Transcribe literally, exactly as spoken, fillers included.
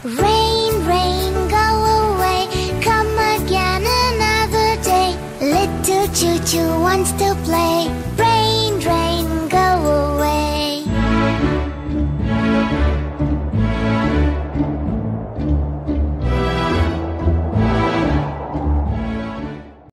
Rain, rain, go away, come again another day. Little choo-choo wants to play. Rain,